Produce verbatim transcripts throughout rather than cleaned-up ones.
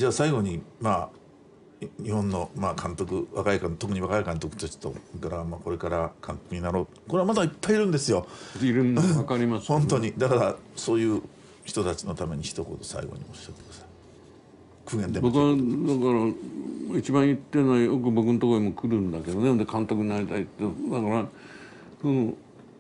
じゃあ最後にまあ日本のまあ監督、若い監督、特に若い監督たちとからまあこれから監督になろう、これはまだいっぱいいるんですよ。 いるの分かります、 本当に。だからそういう人たちのために一言最後におっしゃってください。苦言でも。 僕はだから一番言ってるのはよく僕のところにも来るんだけどね、で監督になりたいって。だからその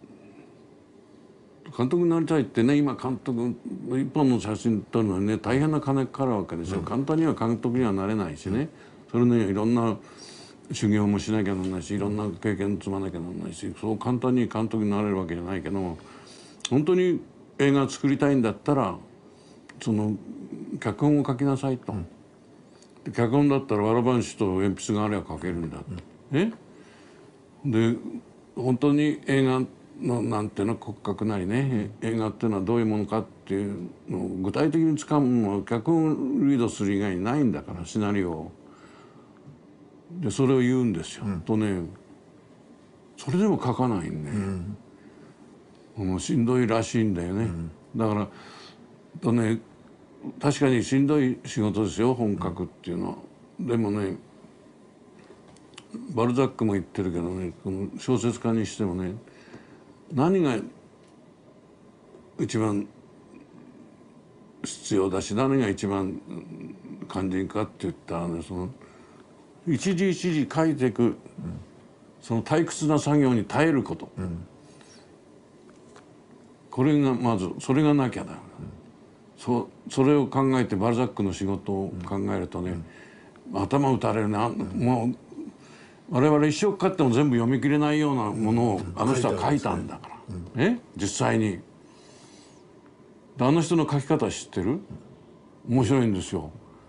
監督になりたいってね、今監督一本の写真撮るのにね大変な金かかるわけですよ、うん、簡単には監督にはなれないしね、それねいろんな修行もしなきゃならないし、いろんな経験積まなきゃならないし、そう簡単に監督になれるわけじゃないけど、本当に映画作りたいんだったらその脚本を書きなさいと、うん、で脚本だったらわらばんしと鉛筆があれば書けるんだ、うん、えで本当に映画のなんていうの骨格なりね、映画っていうのはどういうものかっていうのを具体的につかむのは脚本をリードする以外にないんだから、シナリオを。でそれを言うんですよ、うん、とねそれでも書かないんで、うん、もうしんどいらしいんだよね、うん、だからとね確かにしんどい仕事ですよ本書くっていうのは、うん、でもねバルザックも言ってるけどね、この小説家にしてもね何が一番必要だし何が一番肝心かって言ったらね、その一時一時書いていく、うん、その退屈な作業に耐えること、うん、これがまずそれがなきゃだ、うん、そ, それを考えてバルザックの仕事を考えるとね、うん、頭打たれるな、うん、もう我々一生かかっても全部読み切れないようなものをあの人は書いたんだから、うん、え実際にあの人の書き方知ってる？面白いんですよ。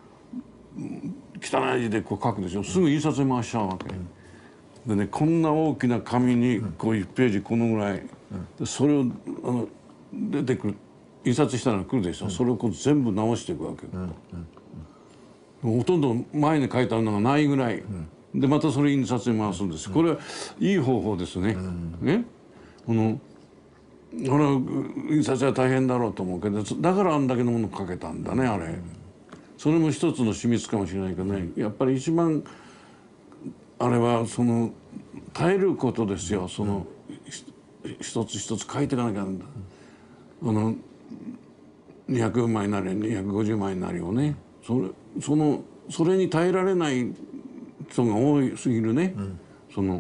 汚い字でこう書くでしょ、すぐ印刷に回しちゃうわけ、うん、でねこんな大きな紙にこういちページこのぐらい、でそれをあの出てくる印刷したら来るでしょ、うん、それをこう全部直していくわけ、うんうん、ほとんど前に書いてあるのがないぐらい、うんでまたそれ印刷に回すんです。これはいい方法ですね。うん、ね、このこれは印刷は大変だろうと思うけど、だからあんだけのもの書けたんだねあれ。それも一つの秘密かもしれないけどね、やっぱり一番あれはその耐えることですよ。その一つ一つ書いていかなきゃなんだ。あのにひゃくまいなりにひゃくごじゅうまいなりをね、それそのそれに耐えられない人が多すぎるね、うん、その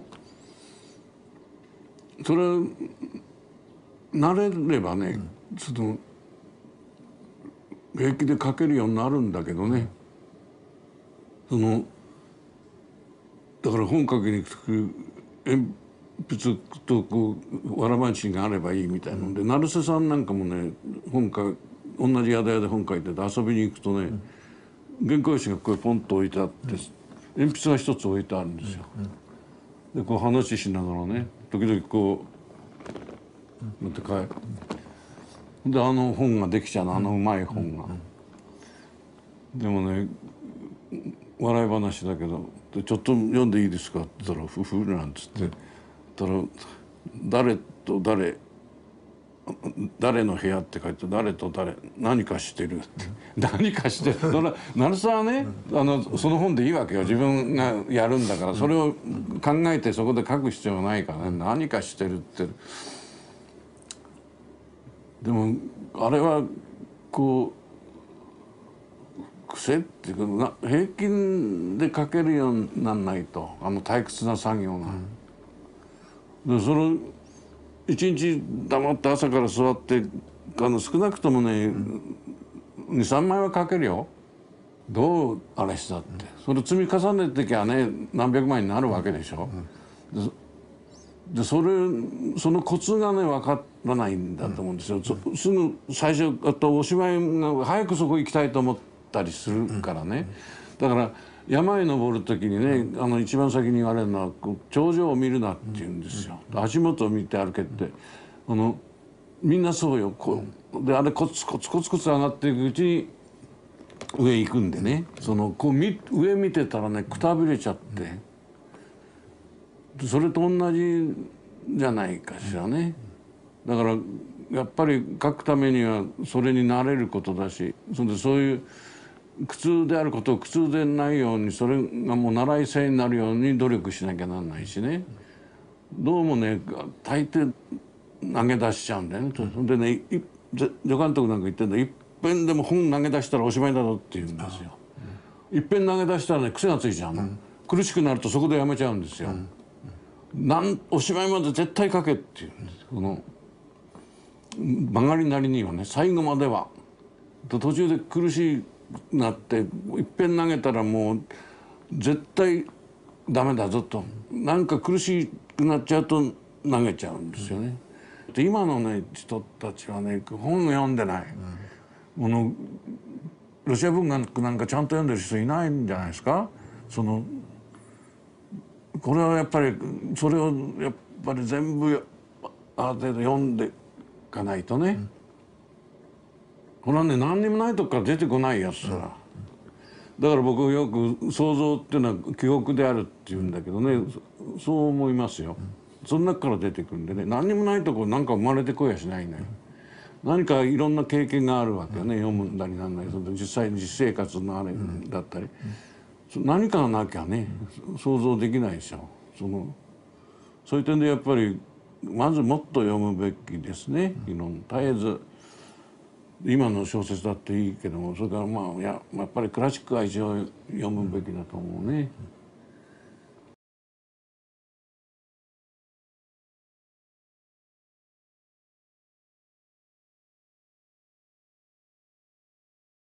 それ慣れればね、うん、その平気で書けるようになるんだけどね、そのだから本書きにく鉛筆とこうわらばんしがあればいいみたいなので、うん、成瀬さんなんかもね本か同じ宿屋で本書いてて遊びに行くとね、うん、原稿用紙がこうポンと置いてあって、うん鉛筆が一つ置いてあるんですよ、うん、でこう話しながらね時々こう持って帰る、うん、であの本ができちゃうの、あのうまい本が、うん、でもね笑い話だけどで「ちょっと読んでいいですか?」って言ったら「ふふ」なんつって、うん、たら誰と誰誰の部屋って書いて誰と誰何かしてるって何かしてるそれ成瀬はねあのその本でいいわけよ、自分がやるんだからそれを考えてそこで書く必要はないからね、何かしてるって。でもあれはこう癖っていうか平均で書けるようにならないと、あの退屈な作業が。でその一日黙って朝から座ってあの少なくともね、うん、にさんまいは書けるよ、どうあれしたって、うん、それ積み重ねていきゃね何百枚になるわけでしょ、うん、で, でそれそのコツがね分からないんだと思うんですよ、うん、すぐ最初あとお芝居が早くそこ行きたいと思ったりするからね、だから山へ登る時にね、あの一番先に言われるのは頂上を見るなって言うんですよ、うん、足元を見て歩けって、あのみんなそうよ、こうであれコツコツコツコツ上がっていくうちに上行くんでね、そのこうみ上見てたらねくたびれちゃって、それと同じじゃないかしらね。だからやっぱり書くためにはそれに慣れることだし、それでそういう苦痛であることを苦痛でないようにそれがもう習い性になるように努力しなきゃなんないしね、どうもね大抵投げ出しちゃうんだよね。うん、でね助監督なんか言ってんだ、いっぺんでも本投げ出したらおしまいだぞって言うんですよ。いっぺん投げ出したらね癖がついちゃうの、うん、苦しくなるとそこでやめちゃうんですよ。うん、なんおしまいまで絶対書けって言うんです。この曲がりなりにはね最後までは途中で苦しくなっていっぺん投げたらもう絶対ダメだぞと、なんか苦しくなっちゃうと投げちゃうんですよね。で今のね人たちはね本を読んでない、うん、このロシア文学なんかちゃんと読んでる人いないんじゃないですか。そのこれはやっぱりそれをやっぱり全部ある程度読んでいかないとね、うん、これはね何にもないとこから出てこないやつだ、うん、だから僕よく想像っていうのは記憶であるっていうんだけどね、うん、そう思いますよ、うん、その中から出てくるんでね、何にもないとこなんか生まれてこやしないのよ、うん、何かいろんな経験があるわけよね、うん、読むんだりなんだり、その実際に実生活のあれだったり、うん、何かがなきゃね、うん、想像できないでしょ。そのそういう点でやっぱりまずもっと読むべきですね、うん、いろんな絶えず今の小説だっていいけども、それからまあややっぱりクラシックは一応読むべきだと思うね。うん